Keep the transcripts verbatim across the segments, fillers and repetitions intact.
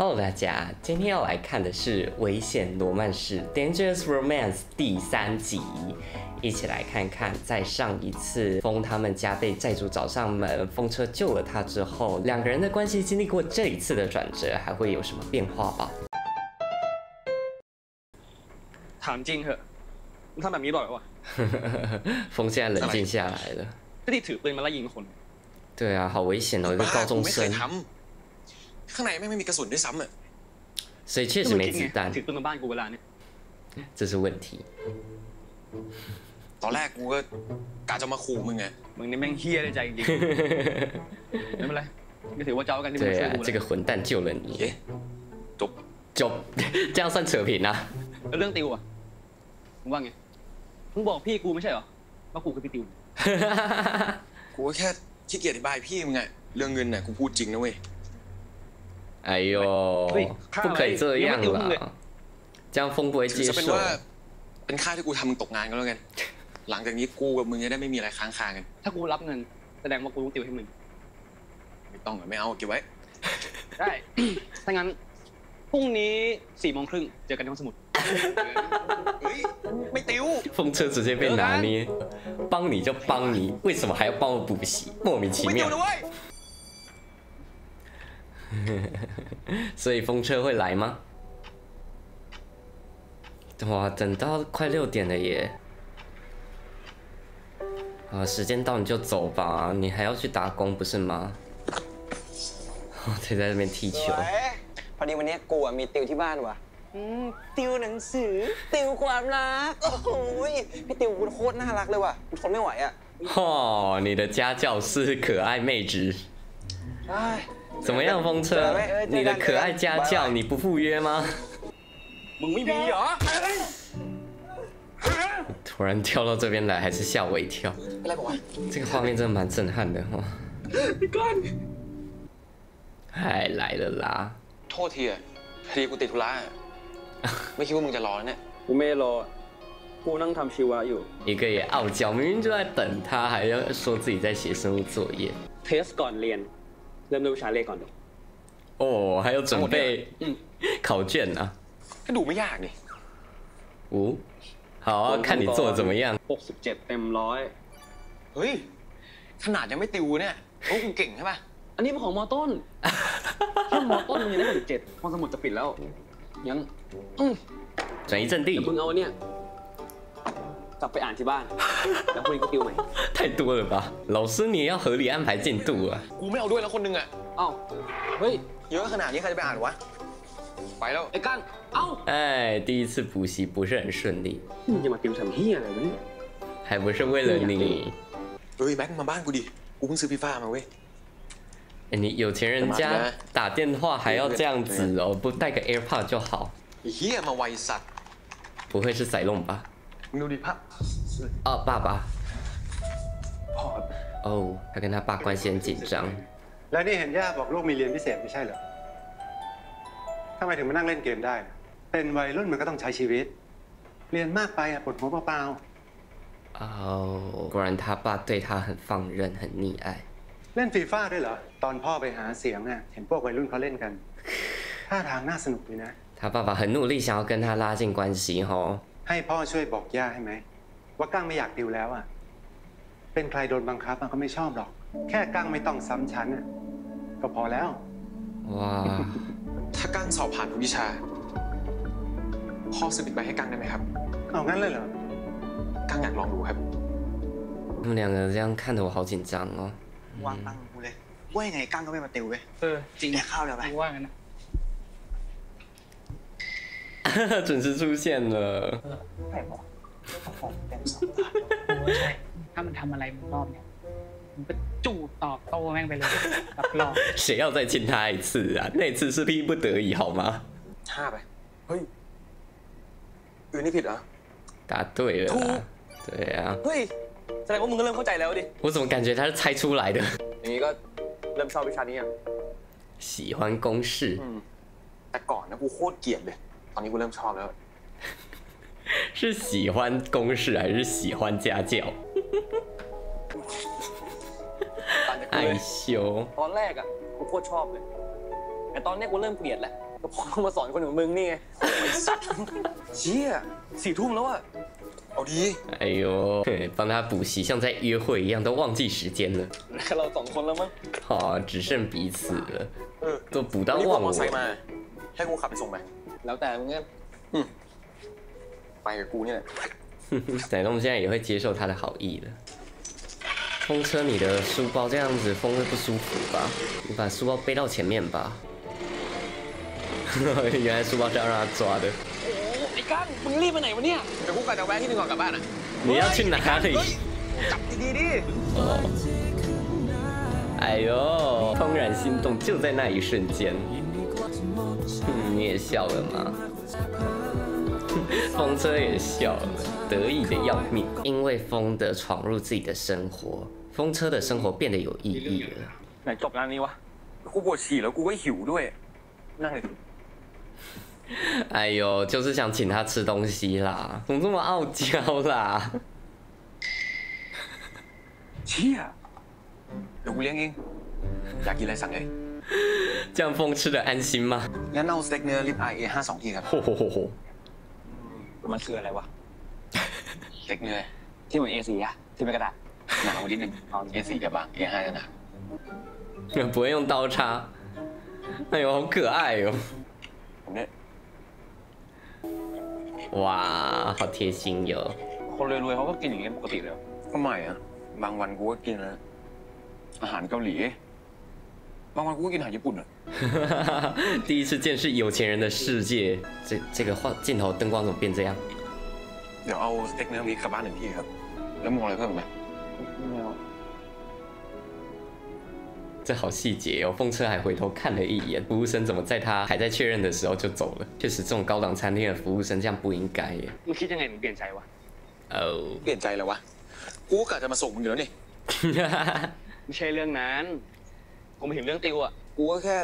Hello， 大家，今天要来看的是《危险罗曼史 Dangerous Romance》第三集，一起来看看，在上一次风他们家被债主找上门，风车救了他之后，两个人的关系经历过这一次的转折，还会有什么变化吧？ ถามจริงเหอะมึงทำแบบนี้บ่อยวะ风现在冷静下来了。 ก็ที่ถือปืนมาไล่ยิงคน对啊，好危险哦，一个高中生。 ข้างในไม่มีกระสุนด้วยซ้ำอ่ะ所以确实没子弹。 ถือปืนมาบ้านกูเวลาเนี่ย这是问题。 ตอนแรกกูก็กะจะมาขู่มึงไงมึงนี่แม่งเฮี้ยได้ใจจริงๆไม่เป็นไรก็ถือว่าเจ้ากันที่มึงช่วยกู对啊，这个混蛋救了你。 จบจบ这样算扯平啊？ แล้วเรื่องติวอ่ะมึงว่าไงมึงบอกพี่กูไม่ใช่เหรอว่ากูคือพี่ติวกูก็แค่ขี้เกียจอธิบายพี่มึงไงเรื่องเงินน่ะกูพูดจริงนะเว้ย哎呦，不可以这样啦，这样风不会接受。 เป็นว่าเป็นค่าที่กูทำมึงตกงานก็แล้วกันหลังจากนี้กูกับมึงจะได้ไม่มีอะไรค้างคากันถ้ากูรับเงินแสดงว่ากูต้องติวให้มึงไม่ต้องไม่เอาเก็บไว้ได้ถ้างั้นพรุ่งนี้สี่โมงครึ่งเจอกันที่ห้องสมุดเฮ้ยไม่ติว风车直接被拿捏，帮你就帮你，为什么还要帮我补习？莫名其妙。所以风车会来吗？哇，等到快六点了耶！啊，时间到你就走吧，你还要去打工不是吗？得在那边踢球。 พอดีวันนี้กูมีติวที่บ้านว่ะติวหนังสือติวความรักโอ้โหพี่ติวกูโคตรน่ารักเลยว่ะกูทนไม่ไหวอ่ะ哦，你的家教是可爱妹纸。怎么样，风车？你的可爱家教，你不赴约吗？ มึงไม่มีเหรอ突然跳到这边来，还是吓我一跳。这个画面真的蛮震撼的哦。哎，来了啦！ โทษทีอ่ะพอดีกูติดธุระไม่คิดว่ามึงจะรอเนี่ยกูไม่รอกูนั่งทำชีวะอยู่一个也傲娇，明明就在等他，还要说自己在写生物作业。 เทสก่อนเรียนเริ่มด้วยวิชาเลขก่อนดิ哦，还有准备考卷啊。 ก็ดูไม่ยากนี่五，好啊，看你做的怎么样。 หกสิบเจ็ดเต็มร้อยเฮ้ยขนาดยังไม่ติวเนี่ยโอ้กูเก่งใช่ป่ะอันนี้เป็นของมอต้นแค่มอต้นมันยังได้หกสิบเจ็ดห้องสมุดจะปิดแล้วยัง转移阵地มึงเอาเนี่ยกลับไปอ่านที่บ้านแล้วพรุ่งนี้ก็ติวใหม่太多了吧老师你也要合理安排进度啊กูไม่เอาด้วยแล้วคนนึงอ่ะเอ้าเฮ้ยเยอะขนาดนี้ใครจะไปอ่านวะไปแล้วไอ้กั้งเอ้า哎第一次补习不是很顺利มึงจะมาติวทำเฮียอะไรวะเนี่ย还不是为了你เฮ้ยแม็กมาบ้านกูดิกูเพิ่งซื้อฟีฟ่ามาเว้ย你有钱人家打电话还要这样子哦，不带个 AirPod 就好。 เฮียมาไวสัตว์不会是塞弄吧？ มึงดูดิพ่อ哦，爸爸。哦，他跟他爸关系很紧张。 แล้วนี่เห็นย่าบอกลูกมีเรียนพิเศษไม่ใช่เหรอทำไมถึงมานั่งเล่นเกมได้เป็นวัยรุ่นมันก็ต้องใช้ชีวิตเรียนมากไปอะปวดหัวเปล่าๆ哦，果然他爸对他很放任，很溺爱。 เล่นฟีฟ่าด้วยเหรอตอนพ่อไปหาเสียงเนี่ยเห็นพวกวัยรุ่นเขาเล่นกันท่าทางน่าสนุกดีนะ他爸爸很努力想要跟他拉近关系吼ให้พ่อช่วยบอกย่าให้ไหมว่ากั้งไม่อยากติวแล้วอ่ะเป็นใครโดนบังคับมันก็ไม่ชอบหรอกแค่กั้งไม่ต้องซ้ำชั้นอ่ะก็พอแล้วว้าถ้ากั้งสอบผ่านทุกวิชาพ่อซื้อบิดไปให้กั้งได้ไหมครับเอางั้นเลยเหรอกั้งอยากลองดูครับ他们两个这样看得我好紧张哦วางตังกูเลยว่ายังไงกั้งก็ไม่มาติวเว้ยเออจริงเนี่ยข้าวเดี๋ยวไปว่างั้นนะ准时出现了ไม่บอกของเต็มสองตาใช่ถ้ามันทำอะไรมึงรอบเนี่ยมึงก็จู่ตอบโต้แม่งไปเลยรับรอง谁要再亲他一次啊那次是逼不得已好吗ห้าไปเฮ้ยอื่นนี่ผิดเหรอ答对了对啊เฮ้ยแสดงว่ามึงก็เริ่มเข้าใจแล้วดิ我怎么感觉他是猜出来的อย่างนี้ก็เริ่มชอบวิชานี้อ่ะ喜欢公式แต่ก่อนนะกูโคตรเกลียดเลยตอนนี้กูเริ่มชอบแล้ว是喜欢公式还是喜欢家教害羞ตอนแรกอ่ะกูโคตรชอบเลยแต่ตอนนี้กูเริ่มเกลียดแล้วก็พ่อมาสอนคนของมึงนี่ไงไอ้สัตว์เชี่ยสี่ทุ่มแล้วอะเอาดี哎呦，帮他补习像在约会一样，都忘记时间了。 แค่เราสองคนแล้วมั้ง好、哦，只剩彼此了，都补到忘我。 มาให้กูขับไปส่งไหมแล้วแต่มึงเนี่ยไปกับกูนี่แหละ仔龙现在也会接受他的好意了。风车，你的书包这样子风会不舒服吧？你把书包背到前面吧。原来书包是要让他抓的。 ไอ้ก้างมึงรีบไปไหนวะเนี่ยเดี๋ยวกูกะจะแวะที่นึงก่อนกลับบ้านอ่ะ你要去哪里？ จับดีๆดิ哦。哎呦，怦然心动就在那一瞬间。嗯，你也笑了吗？风车也笑了，得意的要命。因为风的闯入自己的生活，风车的生活变得有意义了。 ไหนจบงานนี้วะกูปวดฉี่แล้วกูก็หิวด้วยนั่งเลย哎呦，就是想请他吃东西啦，怎么这么傲娇啦？ เชี่ยเดี๋ยวกูเลี้ยงเองอยากกินอะไรสั่งเลย这样风吃的安心吗？ งั้นเอาสเต็กเนื้อริบอายเอห้าสองทีครับ嚯嚯嚯嚯！ มันคืออะไรวะสเต็กเนื้อที่เหมือน เอ โฟร์ อะที่เป็นกระดาษหนานิดนึง เอ โฟร์ กับบาง เอ ห้า จะหนา不会用刀叉。哎呦，好可爱哦！ ผมเนี่ย哇，好贴心哟！ คนรวยๆเขาก็กินอย่างนี้ปกติเลยก็ไม่อะบางวันกูก็กินนะอาหารเกาหลีบางวันกูก็กินอาหารญี่ปุ่นอะ第一次见识有钱人的世界，这这个画镜头灯光怎么变这样？ เดี๋ยวเอาสเต็กเนื้อมีกลับบ้านหนึ่งที่ครับแล้วมองอะไรเพิ่มไหม这好细节哦！风车还回头看了一眼，服务生怎么在他还在确认的时候就走了？确实，这种高档餐厅的服务生这样不应该耶。 มึงคิดยังไงมึงเปลี่ยนใจวะ哦， เปลี่ยนใจแล้ววะกูกะจะมาส่งมึงอยู่แล้วนี่ไม่ใช่เรื่องนั้นกูไม่ถึงเรื่องติวอ่ะกูก็แค่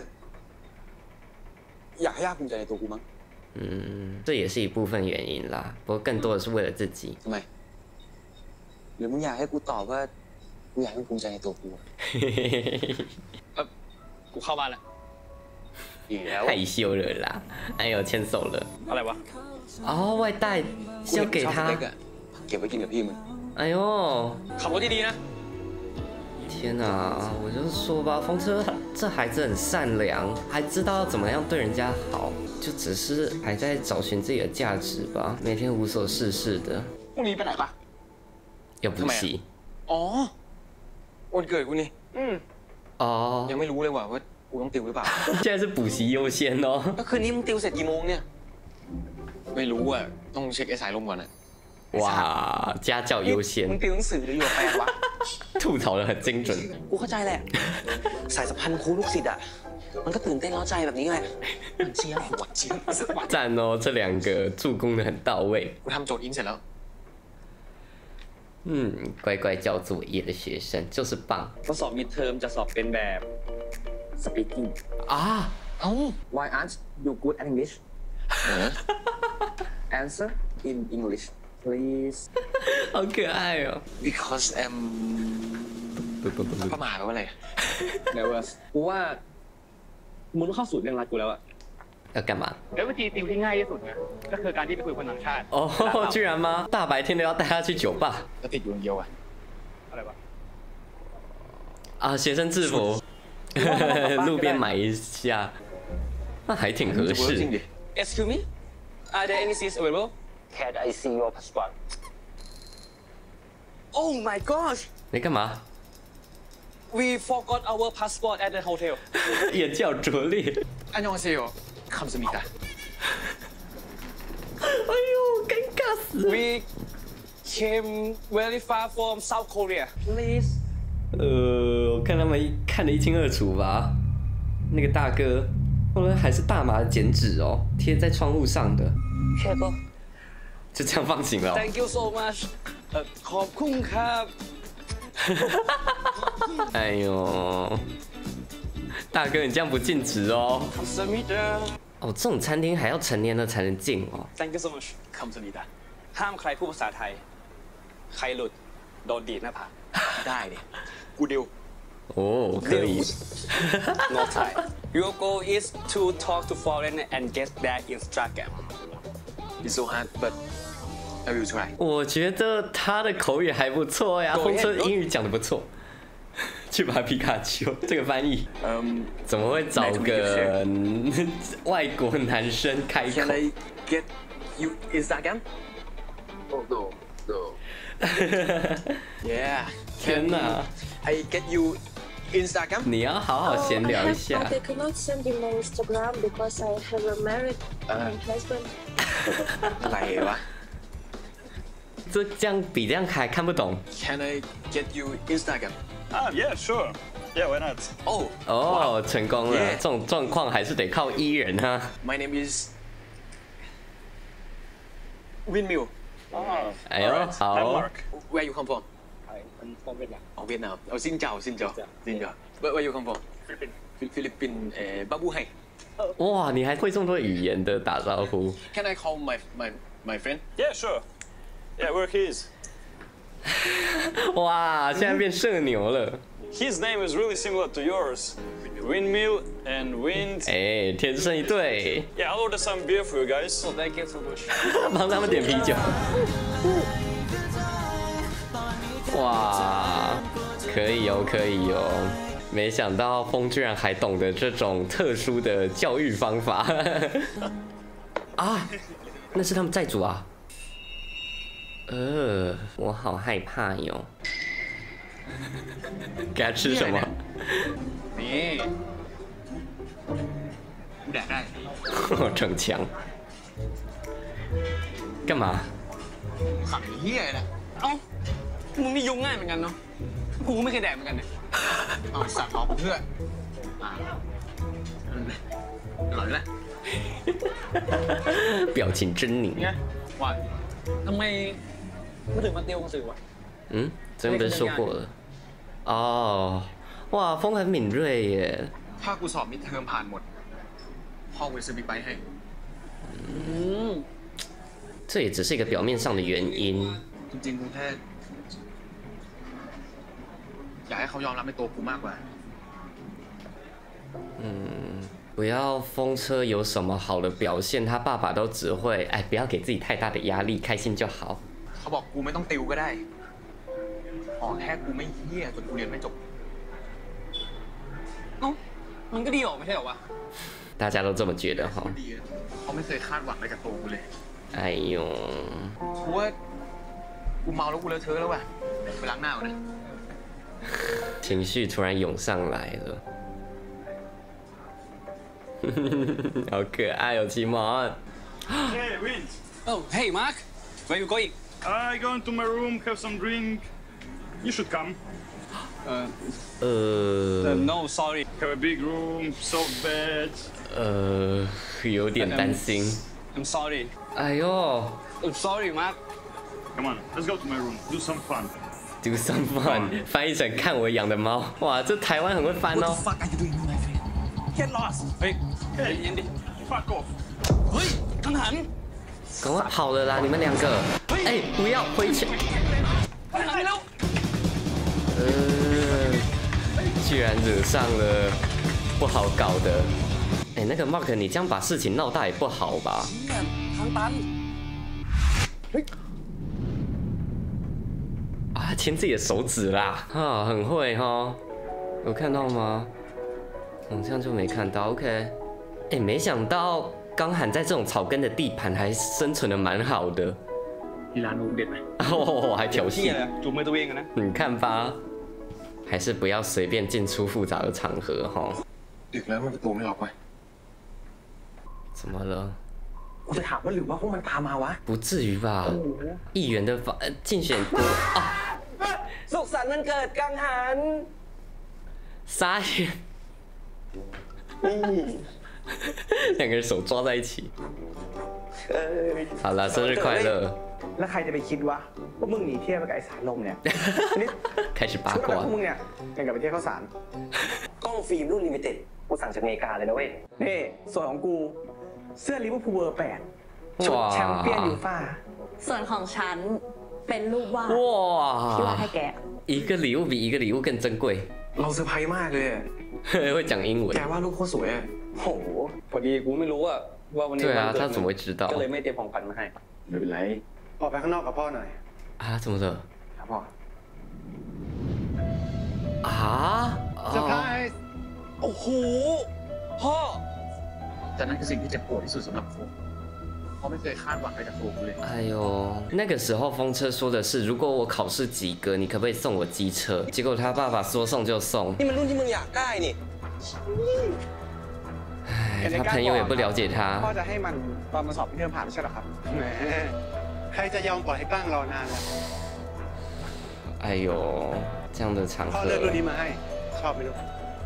อยากให้ย่าภูมิใจในตัวกูมั้ง嗯，这也是一部分原因啦，不过更多的是为了自己。 ทำไมหรือมึงอยากให้กูตอบว่ากูอยากให้ภูมิใจในตัวกูกูเข้าบ้านแล้ว害羞了啦！哎呦，牵手了。 อะไรวะ哦，外带是要给他。 เก็บไว้กินกับพี่มึง哎呦， ขับรถดีๆนะ天哪！我就说吧，风车这孩子很善良，还知道要怎么样对人家好，就只是还在找寻自己的价值吧。每天无所事事的。 พรุ่งนี้ไปไหนปะ要补习。 อ๋อวันเกิดกูนี่อืมอ๋อยังไม่รู้เลยว่าว่ากูต้องติวหรือเปล่า现在是补习优先哦ก็คืนนี้มึงติวเสร็จกี่โมงเนี่ยไม่รู้อ่ะต้องเช็คไอ้สายลมก่อนอ่ะ哇家教优先มึงติวหนังสือหรืออยู่กับแฟนวะ吐槽的很精准กูเข้าใจแหละสายสัมพันธ์ครูลูกศิษย์อ่ะมันก็ตื่นเต้นร้าวใจแบบนี้แหละมันเจี๊ยบหัวเจี๊ยบ赞哦这两个助攻的很到位กูทำโจทย์อินเสร็จแล้ว嗯，乖乖交作业的学生就是棒。 ทดสอบมิดเทอมจะสอบเป็นแบบ speaking 啊， เอ้า Why aren't you good at English Answer in English please 好可爱哦 Because I'm ประมาทไปว่าอะไรแล้วกูว่ามึงต้องเข้าสู่เรื่องรักกูแล้วอะ要干嘛？ แล้ววิธีติวที่ง่ายที่สุดนะก็คือการที่ไปคุยกับคนต่างชาติ哦，居然吗？大白天的要带他去酒吧？ ก็ติดอยู่อย่างเดียวอะอะไรวะ啊，学生制服，路边买一下，那还挺合适。 Excuse me, are there any seats available? Can I see your passport? Oh my gosh! 你干嘛 We forgot our passport at the hotel. 眼角拙劣。 안녕하세요. 감사합니다. 哎呦，尴尬死了。 We came very far from South Korea. Please. 呃，我看他们看得一清二楚吧。那个大哥，后来还是大麻的剪纸哦，贴在窗户上的。 谢哥。 就这样放行了、哦。 Thank you so much. 呃，ขอบคุณครับ哎呦，大哥，你这样不尽职哦。哦，这种餐厅还要成年了才能进哦。 Thank you so much. คำสมิดาห้ามใครพูดภาษาไทยใครหลุดโดนดีดหน้าผากได้ดิกูดิว哦，可以。 No Thai. Your goal is to talk to foreigner and get their Instagram. It's so hard, but I will try. 我觉得他的口语还不错呀，风车英语讲的不错。去把皮卡丘这个翻译， Um, 怎么会找个外国男生开口 can I get you Instagram? Oh no, no. Yeah. 天哪！ I get you Instagram? 你要好好闲聊一下。 But I cannot send you my Instagram because I have a married husband. อะไรวะ这这样比这样还看不懂 Can I get you Instagram? Ah, yeah, sure. Yeah, why not? Oh, 哦，成功了。 Yeah 这种状况还是得靠 E 人啊。 my name is Windmill. Ah, 哎呦， alright. 好 I'm Mark. Where you come from? I'm from Vietnam. Oh, Vietnam. Oh, xin chào, xin chào, xin chào. Where, where you come from? Philippines. Philippines. Uh, Babu Hai. 哇，你还会这么多语言的打招呼。 Can I call my my my friend? Yeah, sure. Yeah, where he is. 哇，现在变社牛了。 His name is really similar to yours. Windmill and Wind. 哎，天生一对， Yeah, I'll order some beer for you guys. Oh, thank you so much. 帮他们点啤酒。哇，可以哦，可以哦。没想到风居然还懂得这种特殊的教育方法。啊，那是他们债主啊。呃，我好害怕哟。给他吃什么？ นี่กูแดกได้逞强。干嘛？ ขังเฮียนะเอ้า มึงนี่ยุ่งง่ายเหมือนกันเนาะ กูไม่เคยแดกเหมือนกันเนี่ยเอาสัตว์เอาเพื่อนอ่าอร่อยเลย表情狰狞。 ไงว่าทำไมไม่ถึงมาเตียวหนังสือวะ嗯，昨天不是说过了？哦，哇，风很敏锐耶。 ถ้ากูสอบมิดเทอมผ่านหมดพ่อกูจะซื้อบิ๊กไบค์ให้อืม这也只是一个表面上的原因。 จริงๆกูแค่อยากให้เขายอมรับในตัวกูมากกว่า嗯，不要风车有什么好的表现，他爸爸都只会，哎，不要给自己太大的压力，开心就好。 เขาบอกกูไม่ต้องติวก็ได้อ๋อแค่กูไม่เฮี้ยจนกูเรียนไม่จบเอ้า มันก็ดีออกไม่ใช่เหรอวะ大家都这么觉得哈。 ดีอะเขาไม่เคยคาดหวังอะไรกับตัวกูเลย哎呦， กูว่ากูเมาแล้วกูเลอะเทอะแล้วว่ะไปล้างหน้าก่อนนะ情绪突然涌上来了。好可爱哦，奇蒙。 Hey, Wind. Oh, hey, Mark. Where you going? I go into my room, have some drink. You should come. Uh, 呃 no, sorry. Have a big room, soft bed. 呃，有点担心。 I'm sorry. 哎呦 I'm sorry, Mark. Come on, let's go to my room. Do some fun. ，do some fun，翻译成看我养的猫。哇，这台湾很会翻哦。 fuck are you doing my friend Get lost. เฮ้ยใจเย็นดิ Fuck off. เฮ้ยกังหัน赶快跑了啦，你们两个！哎，不要回去！ กังหันไปแล้ว呃，居然惹上了不好搞的。哎，那个 Mark，你这样把事情闹大也不好吧？ เนี่ยทางตัน啊，牵自己的手指啦，啊，很会哈，有看到吗？嗯，这样就没看到。OK， 哎，没想到刚喊在这种草根的地盘还生存的蛮好的。 ที่ร้านนู้นเด็ดไหม哦，还调ที่戏อะไร，จูบมือตัวเองอะนะ你看吧，还是不要随便进出复杂的场合哈。 ดึกแล้วมันประตูไม่ล็อกไว้怎么了？ กูจะถามว่าหรือว่าพวกมันพามาวะ不至于吧？议员的发呃竞选歌啊， สุขสันต์วันเกิดกังหัน傻眼，两个人手抓在一起。好了，生日快乐！ แล้วใครจะไปคิดวะว่ามึงหนีเที่ยวไปกับไอ้สารลมเนี่ย นี่开始八ชุดอะไร卦พวกมึงเนี่ยอย่างกับไปเที่ยวข้าวสารกล้องฟิล์มรุ่นลิมิเต็ดกูสั่งจากอเมริกาเลยนะเว้ยนี่ส่วนของกูเสื้อลิเวอร์พูลเบอร์แปดชุดแชมเปี้ยนยูฟ่าส่วนของฉันเป็นรูปวาดที่วาด哇ให้แก一个礼物比一个礼物更珍贵。 เราเซอร์ไพรส์มากเลย会讲英文。 แกว่าลูกโคตรสวยอ่ะโอ้โหพอดีกูไม่รู้อะว่าวันนี้对啊， วันเกิด他怎么会知道ก็เลยไม่เตรียมของขวัญมาให้ไม่เป็นไรออกไปข้างนอกกับพ่อหน่อย啊？怎么的？ ครับพ่อ啊？ เซอร์ไพร哦， ส์โอ้โห พ่อแต่นั่นคือสิ่งที่เจ็บปวดที่สุดสำหรับฟุกเพราะไม่เคยคาดหวังอะไรจากตัวกูเลย哎呦，那个时候风车说的是，如果我考试及格，你可不可以送我机车？结果他爸爸说送就送。 นี่มันรุ่นที่มึงอยากได้นี่哎，他朋友也不了解พ่อ他。 จะให้มันตอนมาสอบพี่เทอมผ่านไม่ใช่หรอครับแหมใครจะยอมปล่อยให้กล้างรอนานล่ะ哎呦，这样的场พ่อ合เลือกรุ่นนี้มาให้ ชอบไหมลูก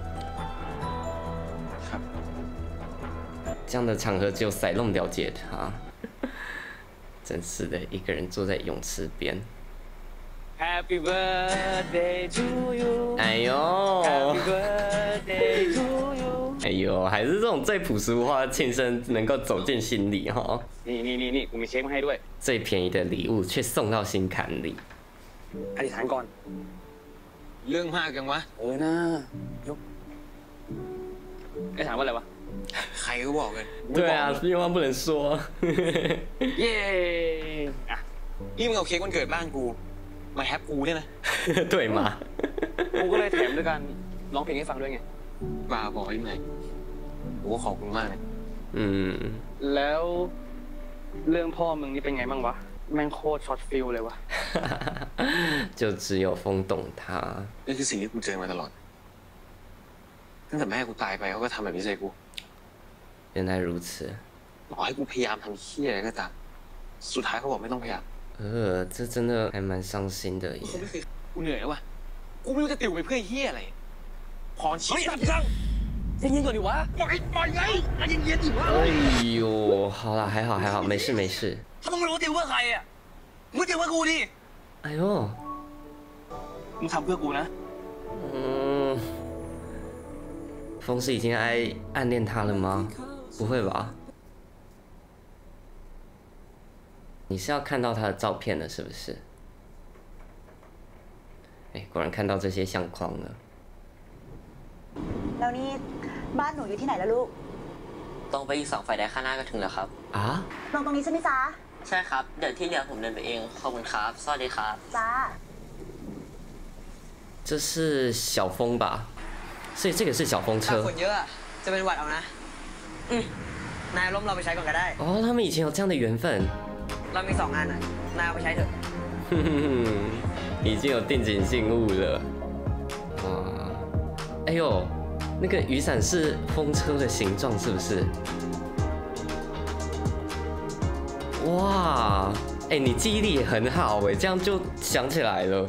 这样的场合只有塞隆了解他。真是的，一个人坐在泳池边。 Happy birthday to you 哎呦 Happy birthday to you 哎呦，还是这种最朴实无华的庆生能够走进心里哈。 นี่นี่นี่นี่กูมีเค้กมาให้ด้วย最便宜的礼物却送到心坎里。 อธิษฐานก่อนเรื่องมากจังวะเออนะไอ้ถามว่าอะไรวะใครก็บอกเลย对啊，愿望不能说。 เย้อ่ะนี่มึงเอาเค้กวันเกิดบ้านกู มาแฮปกูเนี่ยนะ对吗？ กูก็เลยแถมด้วยการร้องเพลงให้ฟังด้วยไงบ้าบอยังไงโอ้ขอบคุณมากเลย嗯， แล้วเรื่องพ่อมึงนี่เป็นไงบ้างวะ แม่งโคตรช็อตฟิลเลยวะ就只有风懂他。 นี่คือสิ่งที่กูเจอมาตลอด ตั้งแต่แม่กูตายไปเขาก็ทำแบบนี้ใส่กู原来如此。 ต่อให้กูพยายามทำเหี้ยอะไรก็ตาม สุดท้ายเขาบอกไม่ต้องพยายาม呃，这真的还蛮伤心的耶。 กูไม่เคยกูเหนื่อยแล้วว่ะ กูไม่รู้จะติวไปเพื่อเหี้ยอะไร พอชี้สั่งสั่งใจเย็นก่อนดิวะปล่อยปล่อยไงใจเย็นๆดิวะ哎呦，好啦，还好还好，没事没事。 ถ้ามึงไม่รู้ว่าติวเพื่อใครอ่ะ มึงก็ติวเพื่อกูดิ哎呦， มึงทำเพื่อกูนะ嗯，风是已经爱暗恋他了吗？不会吧？你是要看到他的照片了，是不是？哎，果然看到这些相框了。 แล้วนี่บ้านหนูอยู่ที่ไหนล่ะลูกต้องไปอีกสองไฟแดงข้างหน้าก็ถึงแล้วครับ啊？ ลงตรงนี้ใช่ไหมจ๊ะใช่ครับ เดี๋ยวที่เหลือผมเดินไปเอง ขอบคุณครับ สวัสดีครับจ้า这是小风吧？所以这个是小风ถ้า车คนเยอะอะจะเป็นหวัดเอานะ อืมนายล้มเราไปใช้ก่อนก็ได้哦，他们以前有这样的缘分。 เรามีสองอันอะนายเอาไปใช้เถอะ哼哼哼，已经有定情信物了。哇，哎呦，那个雨伞是风车的形状，是不是？哇，哎，你记忆力也很好哎，这样就想起来了。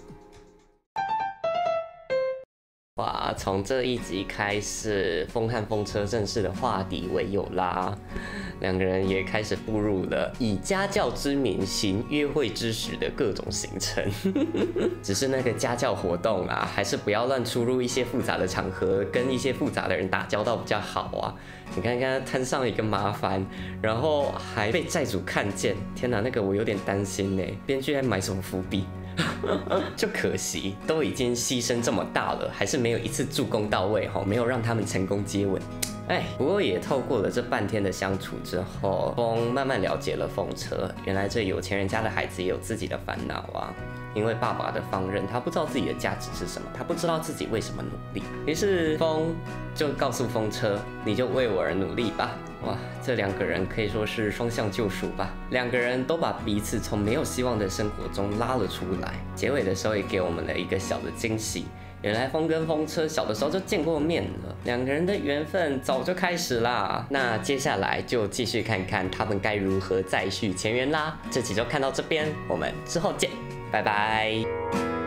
哇，从这一集开始，风和风车正式的化敌为友啦，两个人也开始步入了以家教之名行约会之实的各种行程。只是那个家教活动啊，还是不要乱出入一些复杂的场合，跟一些复杂的人打交道比较好啊。你看看摊上一个麻烦，然后还被债主看见，天哪，那个我有点担心呢。编剧在埋什么伏笔？就可惜，都已经牺牲这么大了，还是没有一次助攻到位哈，没有让他们成功接吻。哎，不过也透过了这半天的相处之后，风慢慢了解了风车，原来这有钱人家的孩子也有自己的烦恼啊。因为爸爸的放任，他不知道自己的价值是什么，他不知道自己为什么努力。于是风就告诉风车：“你就为我而努力吧。”哇，这两个人可以说是双向救赎吧。两个人都把彼此从没有希望的生活中拉了出来。结尾的时候也给我们了一个小的惊喜。原来风跟风车小的时候就见过面了，两个人的缘分早就开始啦。那接下来就继续看看他们该如何再续前缘啦。这集就看到这边，我们之后见，拜拜。